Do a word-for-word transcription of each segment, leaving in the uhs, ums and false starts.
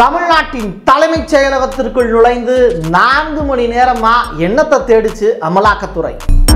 தமிழ்நாட்டின் தலைமைச் செயலகத்திற்குள் நுழைந்து நான்கு மணி நேரமா என்னத்தை தேடிச்சு அமலாக்கத்துறை.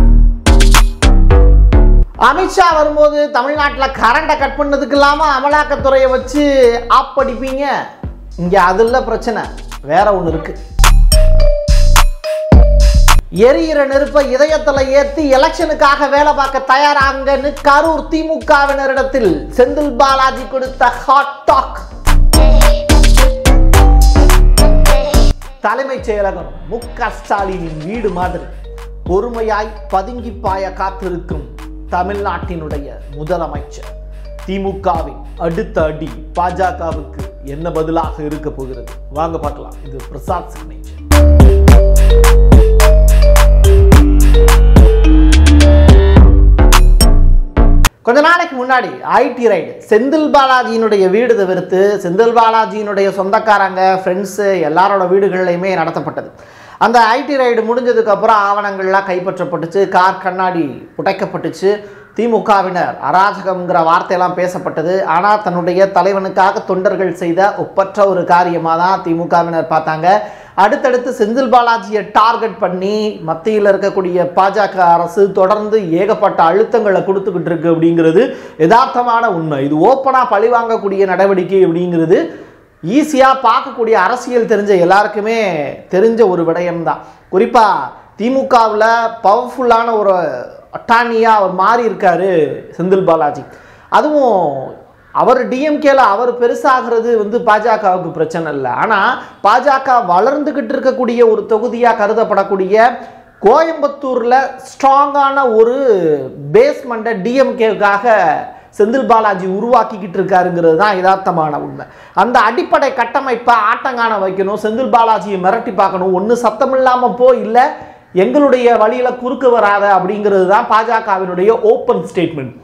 அமித்ஷா வரும்போது தமிழ்நாட்டில் கரண்டை கட் பண்ணதுக்கு இல்லாம அமலாக்கத்துறையை வச்சு ஆப் படிப்பீங்க. இங்க அதுல பிரச்சனை வேற ஒண்ணு இருக்கு. எரியிற நெருப்பை இதயத்துல ஏத்தி எலெக்ஷனுக்காக வேலை பார்க்க தயாராங்கன்னு கரூர் திமுகவினரிடத்தில் செந்தில் பாலாஜி கொடுத்த ஹாட் டாக். தலைமைச் செயலகம் மு க ஸ்டாலினின் வீடு மாதிரி பொறுமையாய் பதுங்கி பாய காத்திருக்கும் தமிழ்நாட்டினுடைய முதலமைச்சர். திமுகவின் அடுத்த அடி பாஜகவுக்கு என்ன பதிலாக இருக்க போகிறது? வாங்க பார்க்கலாம். இது பிரசாத் சிக்னேச்சர். கொஞ்ச நாளைக்கு முன்னாடி ஐடி ரைடு செந்தில் பாலாஜியினுடைய வீடு தவிர்த்து செந்தில் பாலாஜியினுடைய சொந்தக்காரங்க ஃப்ரெண்ட்ஸு எல்லாரோட வீடுகள்லையுமே நடத்தப்பட்டது. அந்த ஐடி ரைடு முடிஞ்சதுக்கு அப்புறம் ஆவணங்கள்லாம் கைப்பற்றப்பட்டுச்சு, கார் கண்ணாடி உடைக்கப்பட்டுச்சு, திமுகவினர் அராஜகம்ங்கிற வார்த்தையெல்லாம் பேசப்பட்டது. ஆனால் தன்னுடைய தலைவனுக்காக தொண்டர்கள் செய்த ஒப்பற்ற ஒரு காரியமாக தான் திமுகவினர் பார்த்தாங்க. அடுத்தடுத்து செந்தில் பாலாஜியை டார்கெட் பண்ணி மத்தியில் இருக்கக்கூடிய பாஜக அரசு தொடர்ந்து ஏகப்பட்ட அழுத்தங்களை கொடுத்துக்கிட்டு இருக்கு அப்படிங்கிறது யதார்த்தமான உண்மை. இது ஓப்பனாக பழி வாங்கக்கூடிய நடவடிக்கை அப்படிங்கிறது ஈஸியாக பார்க்கக்கூடிய அரசியல் தெரிஞ்ச எல்லாருக்குமே தெரிஞ்ச ஒரு விடயம்தான். குறிப்பாக திமுகவில் பவர்ஃபுல்லான ஒரு அட்டானியாக அவர் மாறி இருக்காரு செந்தில் பாலாஜி. அதுவும் அவர் டிஎம்கேல அவர் பெருசாகிறது வந்து பாஜகவுக்கு பிரச்சனை இல்லை. ஆனால் பாஜக வளர்ந்துக்கிட்டு இருக்கக்கூடிய ஒரு தொகுதியாக கருதப்படக்கூடிய கோயம்புத்தூரில் ஸ்ட்ராங்கான ஒரு பேஸ்மெண்ட்டை டிஎம்கேவுக்காக செந்தில் பாலாஜி உருவாக்கிக்கிட்டு இருக்காருங்கிறது தான் யதார்த்தமான உண்மை. அந்த அடிப்படை கட்டமைப்பை ஆட்டங்கான வைக்கணும், செந்தில் பாலாஜியை மிரட்டி பார்க்கணும், ஒன்று சத்தம் இல்லாமல் போ, இல்லை எங்களுடைய வழியில் குறுக்கு வராத அப்படிங்கிறது தான் பாஜகவினுடைய ஓப்பன் ஸ்டேட்மெண்ட்.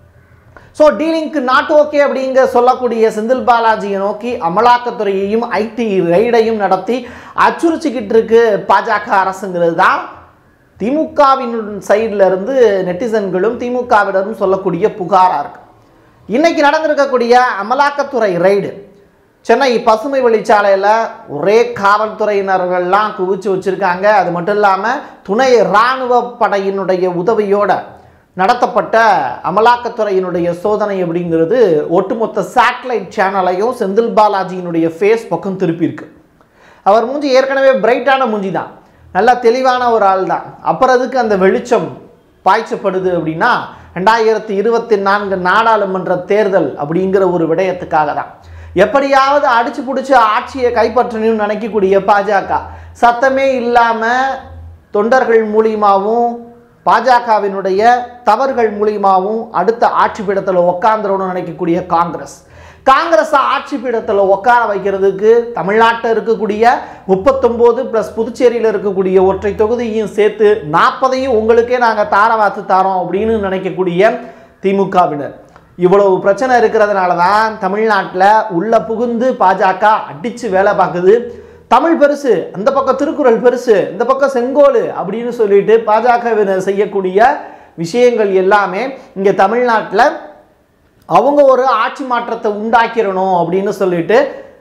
ஸோ டீலிங்க்கு நாட் ஓகே அப்படிங்க சொல்லக்கூடிய செந்தில் பாலாஜியை நோக்கி அமலாக்கத்துறையையும் ஐடி ரைடையும் நடத்தி அச்சுறுச்சிக்கிட்டு இருக்கு பாஜக அரசுங்கிறது தான் திமுகவின் சைடில் இருந்து நெட்டிசன்களும் திமுகவினரும் சொல்லக்கூடிய புகாராக இருக்கு. இன்னைக்கு நடந்திருக்கக்கூடிய அமலாக்கத்துறை ரைடு சென்னை பசுமை வழிச்சாலையில் ஒரே காவல்துறையினர்கள்லாம் குவிச்சு வச்சுருக்காங்க. அது மட்டும் இல்லாமல் துணை இராணுவ படையினுடைய உதவியோட நடத்தப்பட்ட அமலாக்கத்துறையினுடைய சோதனை அப்படிங்கிறது ஒட்டுமொத்த சேட்டலைட் சேனலையும் செந்தில் பாலாஜியினுடைய ஃபேஸ் பக்கம் திருப்பியிருக்கு. அவர் மூஞ்சி ஏற்கனவே பிரைட்டான மூஞ்சி தான், நல்லா தெளிவான ஒரு ஆள் தான். அப்புறம் அதுக்கு அந்த வெளிச்சம் பாய்ச்சப்படுது அப்படின்னா ரெண்டாயிரத்தி இருபத்தி நான்கு நாடாளுமன்ற தேர்தல் அப்படிங்கிற ஒரு விடயத்துக்காக தான். எப்படியாவது அடிச்சு பிடிச்சி ஆட்சியை கைப்பற்றணும்னு நினைக்கக்கூடிய பாஜக சத்தமே இல்லாமல் தொண்டர்கள் மூலியமாகவும் பாஜகவினுடைய தவறுகள் மூலியமாகவும் அடுத்த ஆட்சி பீடத்தில் உட்காந்துடணும்னு நினைக்கக்கூடிய காங்கிரஸ் காங்கிரஸ் ஆட்சி பீடத்தில் உட்கார வைக்கிறதுக்கு தமிழ்நாட்டில் இருக்கக்கூடிய முப்பத்தொம்போது ப்ளஸ் புதுச்சேரியில் இருக்கக்கூடிய ஒற்றை தொகுதியையும் சேர்த்து நாற்பதையும் உங்களுக்கே நாங்கள் தார வாத்து தாரோம் அப்படின்னு நினைக்கக்கூடிய திமுகவினர். இவ்வளவு பிரச்சனை இருக்கிறதுனால தான் தமிழ்நாட்டில் உள்ள புகுந்து பாஜக அடித்து வேலை பார்க்குது. தமிழ் பெருசு, அந்த பக்கம் திருக்குறள் பெருசு, இந்த பக்கம் செங்கோல் அப்படின்னு சொல்லிட்டு பாஜகவினர் செய்யக்கூடிய விஷயங்கள் எல்லாமே இங்கே தமிழ்நாட்டில் அவங்க ஒரு ஆட்சி மாற்றத்தை உண்டாக்கிடணும் அப்படின்னு சொல்லிட்டு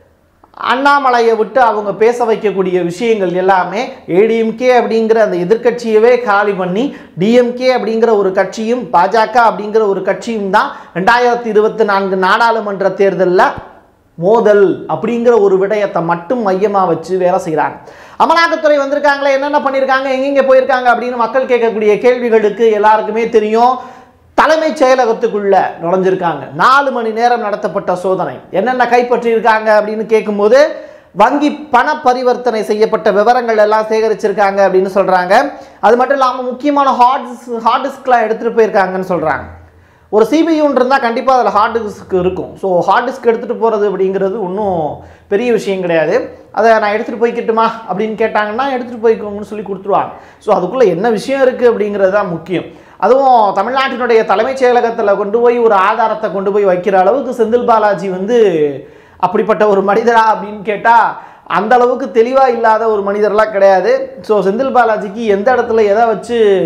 அண்ணாமலையை விட்டு அவங்க பேச வைக்கக்கூடிய விஷயங்கள் எல்லாமே ஏடிஎம்கே அப்படிங்கிற அந்த எதிர்கட்சியவே காலி பண்ணி டிஎம்கே அப்படிங்கிற ஒரு கட்சியும் பாஜக அப்படிங்கிற ஒரு கட்சியும் தான் ரெண்டாயிரத்தி இருபத்தி நான்கு நாடாளுமன்ற தேர்தலில் மோதல் அப்படிங்கிற ஒரு விடயத்தை மட்டும் மையமாக வச்சு வேலை செய்கிறாங்க. அமலாக்கத்துறை வந்திருக்காங்களே, என்னென்ன பண்ணியிருக்காங்க, எங்கெங்கே போயிருக்காங்க அப்படின்னு மக்கள் கேட்கக்கூடிய கேள்விகளுக்கு எல்லாருக்குமே தெரியும். தலைமைச் செயலகத்துக்குள்ள நுழைஞ்சிருக்காங்க. நாலு மணி நேரம் நடத்தப்பட்ட சோதனை என்னென்ன கைப்பற்றியிருக்காங்க அப்படின்னு கேட்கும்போது வங்கி பண பரிவர்த்தனை செய்யப்பட்ட விவரங்கள் எல்லாம் சேகரிச்சிருக்காங்க அப்படின்னு சொல்கிறாங்க. அது மட்டும் இல்லாமல் முக்கியமான ஹார்ட் ஹார்ட் டிஸ்க்லாம் எடுத்துகிட்டு போயிருக்காங்கன்னு சொல்கிறாங்க. ஒரு சிபியூன்னு இருந்தால் கண்டிப்பாக அதில் ஹார்ட் டிஸ்க் இருக்கும். ஸோ ஹார்ட் டிஸ்க் எடுத்துகிட்டு போகிறது அப்படிங்கிறது ஒன்றும் பெரிய விஷயம் கிடையாது. அதை நான் எடுத்துகிட்டு போய்க்கிட்டுமா அப்படின்னு கேட்டாங்கன்னா எடுத்துகிட்டு போய்க்கோங்கன்னு சொல்லி கொடுத்துருவாங்க. ஸோ அதுக்குள்ளே என்ன விஷயம் இருக்குது அப்படிங்கிறது தான் முக்கியம். அதுவும் தமிழ்நாட்டினுடைய தலைமைச் செயலகத்தில் கொண்டு போய் ஒரு ஆதாரத்தை கொண்டு போய் வைக்கிற அளவுக்கு செந்தில் பாலாஜி வந்து அப்படிப்பட்ட ஒரு மனிதரா அப்படின்னு கேட்டால் அந்த அளவுக்கு தெளிவாக இல்லாத ஒரு மனிதர்லாம் கிடையாது. ஸோ செந்தில் பாலாஜிக்கு எந்த இடத்துல எதை வச்சு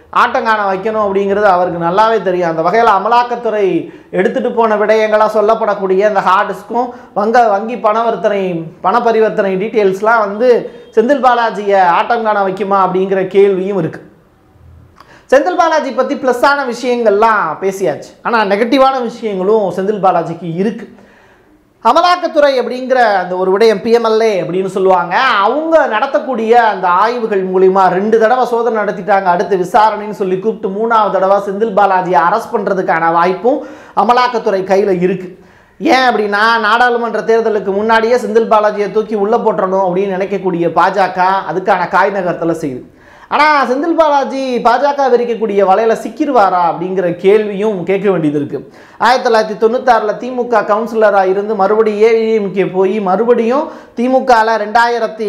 ஆட்டங்காண வைக்கணும் அப்படிங்கிறது அவருக்கு நல்லாவே தெரியும். அந்த வகையில் அமலாக்கத்துறை எடுத்துகிட்டு போன விடயங்களாக சொல்லப்படக்கூடிய அந்த ஹார்ட் டிஸ்க்கும் வங்க வங்கி பணவர்த்தனை பண பரிவர்த்தனை டீட்டெயில்ஸ்லாம் வந்து செந்தில் பாலாஜியை ஆட்டங்காண வைக்குமா அப்படிங்கிற கேள்வியும் இருக்குது. செந்தில் பாலாஜி பற்றி ப்ளஸ்ஸான விஷயங்கள்லாம் பேசியாச்சு. ஆனால் நெகட்டிவான விஷயங்களும் செந்தில் பாலாஜிக்கு இருக்குது. அமலாக்கத்துறை அப்படிங்கிற அந்த ஒரு விடயம் பிஎம்எல்ஏ அப்படின்னு சொல்லுவாங்க. அவங்க நடத்தக்கூடிய அந்த ஆய்வுகள் மூலிமா ரெண்டு தடவை சோதனை நடத்திட்டாங்க. அடுத்து விசாரணைன்னு சொல்லி கூப்பிட்டு மூணாவது தடவை செந்தில் பாலாஜியை அரெஸ்ட் பண்ணுறதுக்கான வாய்ப்பும் அமலாக்கத்துறை கையில் இருக்குது. ஏன் அப்படின்னா நாடாளுமன்ற தேர்தலுக்கு முன்னாடியே செந்தில் பாலாஜியை தூக்கி உள்ளே போட்டுறணும் அப்படின்னு நினைக்கக்கூடிய பாஜக அதுக்கான காய் நகர்த்தலை செய்யுது. ஆனால் செந்தில் பாலாஜி பாஜக விரிக்கக்கூடிய வலையில் சிக்கிடுவாரா அப்படிங்கிற கேள்வியும் கேட்க வேண்டியது இருக்குது. ஆயிரத்தி தொள்ளாயிரத்தி தொண்ணூத்தாறில் திமுக கவுன்சிலராக இருந்து மறுபடியும் ஏடிஎம்கே போய் மறுபடியும் திமுகவில் ரெண்டாயிரத்தி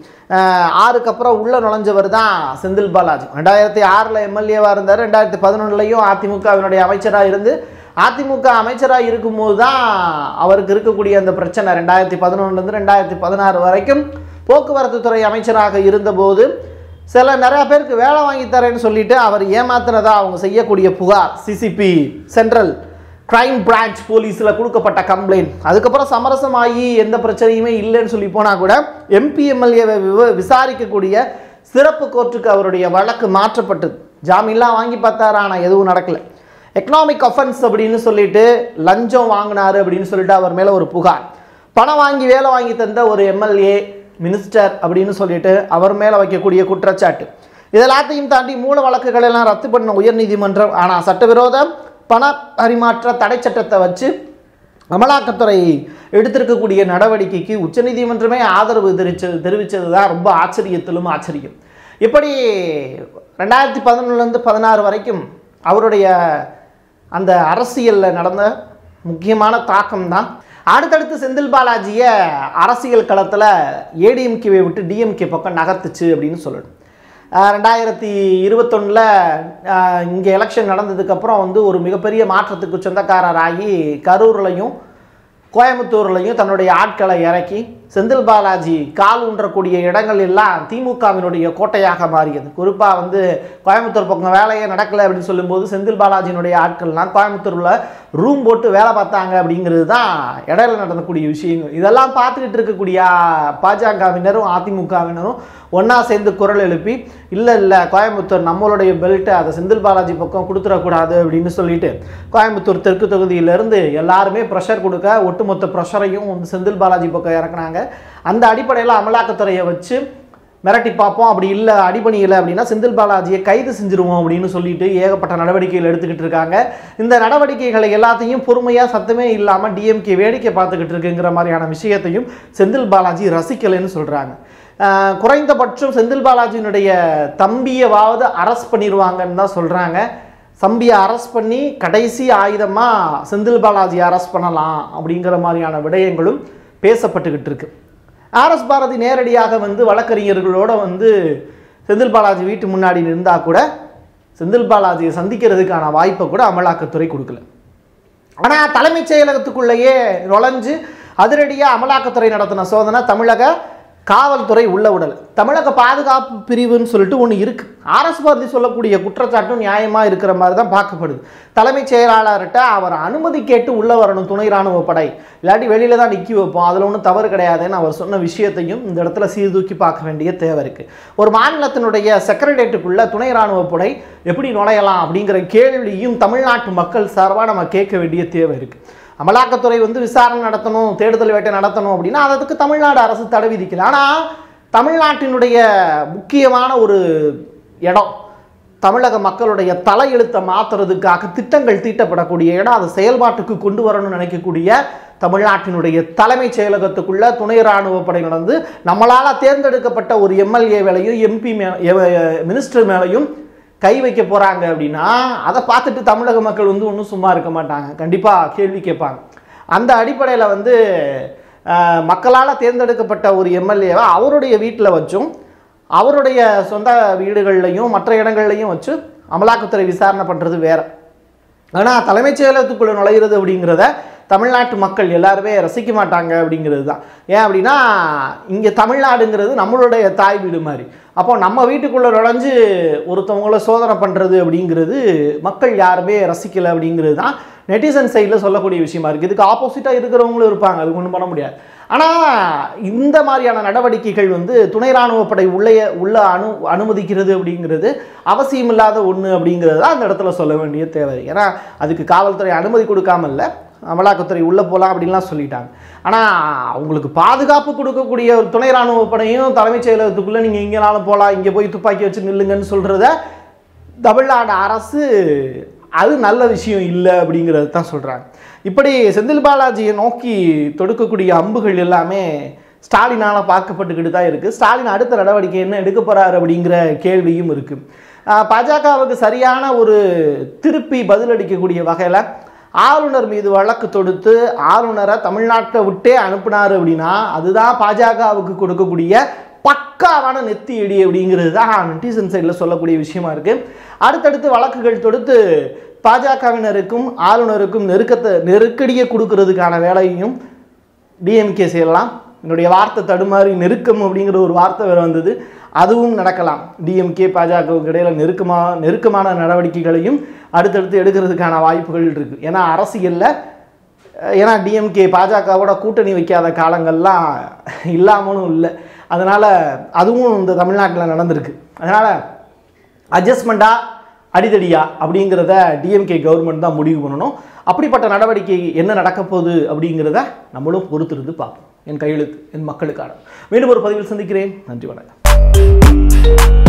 ஆறுக்கு அப்புறம் உள்ளே நுழைஞ்சவர் தான் செந்தில் பாலாஜி. ரெண்டாயிரத்தி ஆறில் எம்எல்ஏவாக இருந்தார். ரெண்டாயிரத்தி பதினொன்றுலையும் அதிமுகவினுடைய அமைச்சராக இருந்து அதிமுக அமைச்சராக இருக்கும்போது தான் அவருக்கு இருக்கக்கூடிய அந்த பிரச்சனை ரெண்டாயிரத்தி பதினொன்றுலேருந்து ரெண்டாயிரத்தி பதினாறு வரைக்கும் போக்குவரத்து துறை அமைச்சராக இருந்தபோது சில நிறையா பேருக்கு வேலை வாங்கி தரேன்னு சொல்லிட்டு அவர் ஏமாத்தினதா அவங்க செய்யக்கூடிய புகார் சிசிபி சென்ட்ரல் கிரைம் பிரான்ச் போலீஸில் கொடுக்கப்பட்ட கம்ப்ளைண்ட். அதுக்கப்புறம் சமரசமாகி எந்த பிரச்சனையுமே இல்லைன்னு சொல்லி போனால் கூட எம்பி எம்எல்ஏவை விசாரிக்கக்கூடிய சிறப்பு கோர்ட்டுக்கு அவருடைய வழக்கு மாற்றப்பட்டது. ஜாமீன்லாம் வாங்கி பார்த்தாரு, ஆனால் எதுவும் நடக்கலை. எக்கனாமிக் அஃபென்ஸ் அப்படின்னு சொல்லிட்டு லஞ்சம் வாங்கினாரு அப்படின்னு சொல்லிட்டு அவர் மேலே ஒரு புகார். பணம் வாங்கி வேலை வாங்கி தந்த ஒரு எம்எல்ஏ மினிஸ்டர் அப்படின்னு சொல்லிட்டு அவர் மேலே வைக்கக்கூடிய குற்றச்சாட்டு. இதெல்லாத்தையும் தாண்டி மூல வழக்குகள் எல்லாம் ரத்து பண்ண உயர்நீதிமன்றம். ஆனால் சட்டவிரோத பண பரிமாற்ற தடை சட்டத்தை வச்சு அமலாக்கத்துறை எடுத்திருக்கக்கூடிய நடவடிக்கைக்கு உச்சநீதிமன்றமே ஆதரவு தெரிவிச்சது தெரிவித்தது தான் ரொம்ப ஆச்சரியத்திலும் ஆச்சரியம். இப்படி ரெண்டாயிரத்தி பதினொன்றுலேருந்து பதினாறு வரைக்கும் அவருடைய அந்த அரசியலில் நடந்த முக்கியமான தாக்கம் தான் அடுத்தடுத்து செந்தில் பாலாஜியை அரசியல் களத்தில் ஏடிஎம்கேவை விட்டு டிஎம்கே பக்கம் நகர்த்துச்சு அப்படின்னு சொல்லணும். ரெண்டாயிரத்தி இருபத்தொன்னில் இங்கே எலெக்ஷன் நடந்ததுக்கப்புறம் வந்து ஒரு மிகப்பெரிய மாற்றத்துக்கு சொந்தக்காரராகி கரூர்லையும் கோயம்புத்தூர்லையும் தன்னுடைய ஆட்களை இறக்கி செந்தில் பாலாஜி கால் ஊன்றக்கூடிய இடங்கள் எல்லாம் திமுகவினுடைய கோட்டையாக மாறியது. குறிப்பாக வந்து கோயம்புத்தூர் பக்கம் வேலையே நடக்கலை அப்படின்னு சொல்லும்போது செந்தில் பாலாஜியினுடைய ஆட்கள்லாம் கோயம்புத்தூரில் ரூம் போட்டு வேலை பார்த்தாங்க அப்படிங்கிறது தான் இடையில நடந்தக்கூடிய விஷயங்கள். இதெல்லாம் பார்த்துக்கிட்டு இருக்கக்கூடிய பாஜகவினரும் அதிமுகவினரும் ஒன்றா சேர்ந்து குரல் எழுப்பி இல்லை இல்லை கோயம்புத்தூர் நம்மளுடைய பெல்ட்டு அதை செந்தில் பாலாஜி பக்கம் கொடுத்துடக்கூடாது அப்படின்னு சொல்லிட்டு கோயம்புத்தூர் தெற்கு தொகுதியிலேருந்து எல்லாருமே ப்ரெஷர் கொடுக்க ஒட்டுமொத்த ப்ரெஷரையும் வந்து செந்தில் பாலாஜி பக்கம் இறக்குனாங்க. அந்த அடிப்படையில் அமலாக்கத்துறையை வச்சு மிரட்டி பார்ப்போம், அப்படி இல்லை அடிபணி இல்லை அப்படின்னா செந்தில் பாலாஜியை கைது செஞ்சுருவோம் அப்படின்னு சொல்லிட்டு ஏகப்பட்ட நடவடிக்கைகள் எடுத்துக்கிட்டு இருக்காங்க. இந்த நடவடிக்கைகளை எல்லாத்தையும் பொறுமையாக சத்தமே இல்லாமல் டிஎம்கே வேடிக்கை பார்த்துக்கிட்டு இருக்குங்கிற மாதிரியான விஷயத்தையும் செந்தில் பாலாஜி ரசிக்கலைன்னு சொல்கிறாங்க. குறைந்தபட்சம் செந்தில் பாலாஜியினுடைய தம்பியவாவது அரெஸ்ட் பண்ணிடுவாங்கன்னு தான் சொல்கிறாங்க. தம்பியை அரெஸ்ட் பண்ணி கடைசி ஆயுதமாக செந்தில் பாலாஜி அரெஸ்ட் பண்ணலாம் அப்படிங்கிற மாதிரியான விடயங்களும் பேசப்பட்டுக்கிட்டு இருக்கு. ஆர்எஸ் பாரதி நேரடியாக வந்து வழக்கறிஞர்களோடு வந்து செந்தில் பாலாஜி வீட்டு முன்னாடி நின்றால் கூட செந்தில் பாலாஜியை சந்திக்கிறதுக்கான வாய்ப்பை கூட அமலாக்கத்துறை கொடுக்கல. ஆனால் தலைமைச் செயலகத்துக்குள்ளேயே நுழைஞ்சு அதிரடியாக அமலாக்கத்துறை நடத்தின சோதனை தமிழக காவல்துறை உள்ள விடலை. தமிழக பாதுகாப்பு பிரிவுன்னு சொல்லிட்டு ஒன்று இருக்குது. ஆர்எஸ் பாரதி சொல்லக்கூடிய குற்றச்சாட்டும் நியாயமாக இருக்கிற மாதிரி தான் பார்க்கப்படுது. தலைமைச் செயலாளர்கிட்ட அவர் அனுமதி கேட்டு உள்ளே வரணும் துணை இராணுவ படை, இல்லாட்டி வெளியில் தான் நிற்கி வைப்போம், அதில் ஒன்றும் தவறு கிடையாதுன்னு அவர் சொன்ன விஷயத்தையும் இந்த இடத்துல சீர்தூக்கி பார்க்க வேண்டிய தேவை இருக்குது. ஒரு மாநிலத்தினுடைய செக்ரட்டேரியட்டுக்குள்ளே துணை இராணுவ படை எப்படி நுழையலாம் அப்படிங்கிற கேள்வியும் தமிழ்நாட்டு மக்கள் சார்பாக நம்ம கேட்க வேண்டிய தேவை இருக்குது. அமலாக்கத்துறை வந்து விசாரணை நடத்தணும், தேடுதல் வேட்டை நடத்தணும் அப்படின்னா அதுக்கு தமிழ்நாடு அரசு தடை விதிக்கல. ஆனால் தமிழ்நாட்டினுடைய முக்கியமான ஒரு இடம் தமிழக மக்களுடைய தலையெழுத்தை மாற்றுறதுக்காக திட்டங்கள் தீட்டப்படக்கூடிய இடம், அதை செயல்பாட்டுக்கு கொண்டு வரணும்னு நினைக்கக்கூடிய தமிழ்நாட்டினுடைய தலைமைச் செயலகத்துக்குள்ள துணை இராணுவ படை நடந்து நம்மளால் தேர்ந்தெடுக்கப்பட்ட ஒரு எம்எல்ஏ மேலையும் எம்பி மே மினிஸ்டர் மேலையும் கை வைக்க போகிறாங்க அப்படின்னா அதை பார்த்துட்டு தமிழக மக்கள் வந்து ஒன்றும் சும்மா இருக்க மாட்டாங்க, கண்டிப்பாக கேள்வி கேட்பாங்க. அந்த அடிப்படையில் வந்து மக்களால் தேர்ந்தெடுக்கப்பட்ட ஒரு எம்எல்ஏவை அவருடைய வீட்டில் வச்சும் அவருடைய சொந்த வீடுகள்லையும் மற்ற இடங்கள்லையும் வச்சு அமலாக்கத்துறை விசாரணை பண்ணுறது வேறு. ஆனால் தலைமைச் செயலகத்துக்குள்ளே நுழைகிறது அப்படிங்கிறத தமிழ்நாட்டு மக்கள் எல்லாருமே ரசிக்க மாட்டாங்க அப்படிங்கிறது தான். ஏன் அப்படின்னா இங்கே தமிழ்நாடுங்கிறது நம்மளுடைய தாய் வீடு மாதிரி. அப்போ நம்ம வீட்டுக்குள்ளே நுழைஞ்சு ஒருத்தவங்கள சோதனை பண்ணுறது அப்படிங்கிறது மக்கள் யாருமே ரசிக்கலை அப்படிங்கிறது தான் நெட்டிசன் சைடில் சொல்லக்கூடிய விஷயமா இருக்குது. இதுக்கு ஆப்போசிட்டாக இருக்கிறவங்களும் இருப்பாங்க, அதுக்கு ஒன்றும் பண்ண முடியாது. ஆனால் இந்த மாதிரியான நடவடிக்கைகள் வந்து துணை இராணுவப்படை உள்ளே உள்ள அனு அனுமதிக்கிறது அப்படிங்கிறது அவசியம் இல்லாத ஒன்று அப்படிங்கிறது தான் அந்த இடத்துல சொல்ல வேண்டிய தேவை. ஏன்னா அதுக்கு காவல்துறை அனுமதி கொடுக்காம இல்லை, அமலாக்கத்துறை உள்ளே போகலாம் அப்படின்லாம் சொல்லிட்டாங்க. ஆனால் அவங்களுக்கு பாதுகாப்பு கொடுக்கக்கூடிய ஒரு துணை இராணுவப்படையும் தலைமைச் செயலகத்துக்குள்ளே நீங்கள் எங்கேனாலும் போகலாம், இங்கே போய் துப்பாக்கி வச்சு நில்லுங்கன்னு சொல்கிறத தமிழ்நாடு அரசு அது நல்ல விஷயம் இல்லை அப்படிங்கிறது தான் சொல்கிறாங்க. இப்படி செந்தில் பாலாஜியை நோக்கி தொடுக்கக்கூடிய அம்புகள் எல்லாமே ஸ்டாலினால் பார்க்கப்பட்டுக்கிட்டு தான் இருக்குது. ஸ்டாலின் அடுத்த நடவடிக்கை என்ன எடுக்க போகிறாரு அப்படிங்கிற கேள்வியும் இருக்குது. பாஜகவுக்கு சரியான ஒரு திருப்பி பதிலளிக்கக்கூடிய வகையில் ஆளுநர் மீது வழக்கு தொடுத்து ஆளுநரை தமிழ்நாட்டை விட்டே அனுப்புனார் அப்படின்னா அதுதான் பாஜகவுக்கு கொடுக்கக்கூடிய பக்காவான நெத்தி எடி அப்படிங்கிறது தான் நெட்டிசன் சைடில் சொல்லக்கூடிய விஷயமா இருக்குது. அடுத்தடுத்து வழக்குகள் தொடுத்து பாஜகவினருக்கும் ஆளுநருக்கும் நெருக்கத்தை நெருக்கடியை கொடுக்கறதுக்கான வேலையையும் டிஎம்கே செய்யலாம். என்னுடைய வார்த்தை தடுமாறி நெருக்கம் அப்படிங்கிற ஒரு வார்த்தை வேறு வந்தது, அதுவும் நடக்கலாம். டிஎம்கே பாஜகவுக்கு இடையில் நெருக்கமாக நெருக்கமான நடவடிக்கைகளையும் அடுத்தடுத்து எடுக்கிறதுக்கான வாய்ப்புகள் இருக்குது. ஏன்னா அரசியலில் ஏன்னா டிஎம்கே பாஜகவோட கூட்டணி வைக்காத காலங்கள்லாம் இல்லாமலும் இல்லை. அதனால் அதுவும் இந்த தமிழ்நாட்டில் நடந்திருக்கு. அதனால் அட்ஜஸ்ட்மெண்ட்டாக அடிதடியா அப்படிங்கிறத டிஎம்கே கவர்மெண்ட் தான் முடிவு பண்ணணும். அப்படிப்பட்ட நடவடிக்கை என்ன நடக்க போகுது அப்படிங்கிறத நம்மளும் பொறுத்திருந்து பார்ப்போம். என் கையெழுத்து என் மக்களுக்கான. மீண்டும் ஒரு பதிவில் சந்திக்கிறேன். நன்றி, வணக்கம்.